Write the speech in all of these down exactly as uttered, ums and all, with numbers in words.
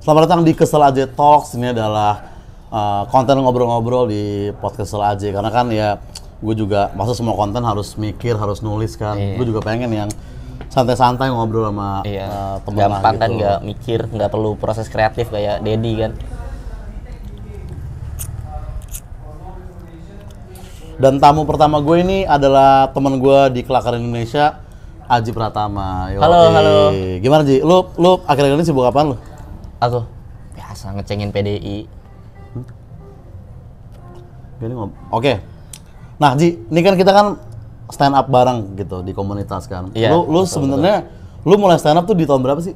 Selamat datang di Kesel Aja Talks. Ini adalah uh, konten ngobrol-ngobrol di podcast Kesel Aja. Karena kan ya gue juga, maksud semua konten harus mikir, harus nulis kan. Iya. Gue juga pengen yang santai-santai ngobrol sama iya. uh, teman lah gitu. Gampang kan, nggak mikir, nggak perlu proses kreatif kayak Dedi kan. Dan tamu pertama gue ini adalah teman gue di Kelakar Indonesia, Aji Pratama. Yo, halo, eh. halo. Gimana Ji? Lu, lu akhir-akhir ini sibuk apaan lu? Aku biasa ngecengin P D I. Hmm? Oke. Okay. Nah Ji, ini kan kita kan stand up bareng gitu di komunitas kan. Iya, lu lu sebenarnya lu mulai stand up tuh di tahun berapa sih?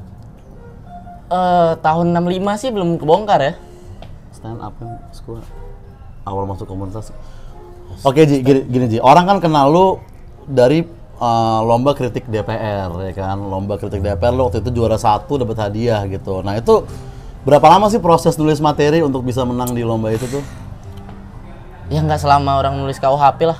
Uh, tahun enam lima sih belum kebongkar ya. Stand up kan sekolah awal masuk komunitas. Oke Ji, gini, gini Ji, orang kan kenal lu dari uh, lomba kritik D P R ya kan, lomba kritik D P R lu waktu itu juara satu dapat hadiah gitu. Nah itu berapa lama sih proses nulis materi untuk bisa menang di lomba itu tuh? Ya nggak selama orang nulis K U H P lah.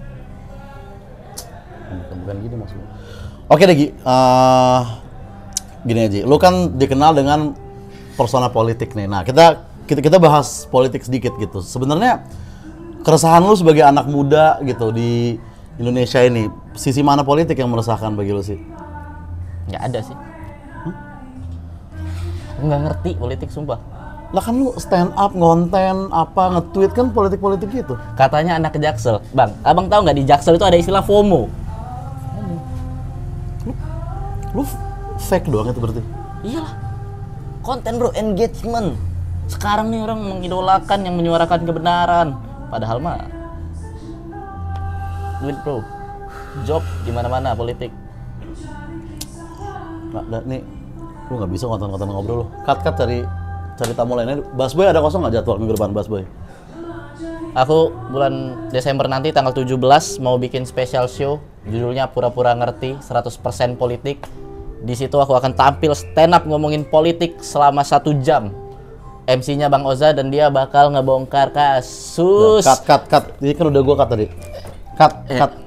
Bukan, bukan gitu maksudnya. Oke deh Ji, uh, gini aja, lu kan dikenal dengan persona politik nih. Nah kita kita kita bahas politik sedikit gitu. Sebenarnya keresahan lu sebagai anak muda gitu di Indonesia ini, sisi mana politik yang meresahkan bagi lu sih? Nggak ada sih. Hmm? Nggak ngerti politik sumpah. Lah kan lu stand up, ngonten, apa, nge-tweet kan politik-politik gitu. Katanya anak ke Jaksel. Bang, abang tahu nggak di Jaksel itu ada istilah FOMO? Lu, lu fake doang itu berarti? Iyalah. Konten bro, engagement. Sekarang nih orang mengidolakan yang menyuarakan kebenaran. Padahal mah duit bro, job di mana-mana politik. Nah, nih, lu nggak bisa konten-konten ngobrol lu. Cut-cut cari cari tamu lainnya. Busboy ada kosong nggak jadwal minggu depan Busboy? Aku bulan Desember nanti tanggal tujuh belas mau bikin special show, judulnya Pura-Pura Ngerti seratus persen Politik. Di situ aku akan tampil stand up ngomongin politik selama satu jam. M C-nya Bang Oza dan dia bakal ngebongkar kasus. Cut, cut, cut. Ini kan udah gua cut tadi. Cut, eh, cut.